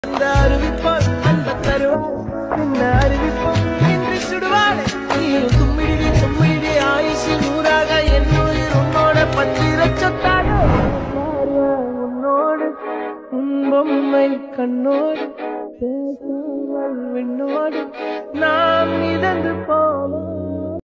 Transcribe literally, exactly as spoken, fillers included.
அந்த அறிவிப்பால் அந்த தருவாள் இந்த அறிவிப்போம் என்று சுடுவாள் நீயும் தும்மிடி தும்மிடி ஆயுசு நூறாக என் உயிர் உன்னோட பத்திர சொத்தாக உன்னோடு உன் பொம்மை கண்ணோடு பேசுவாள் விண்ணோடு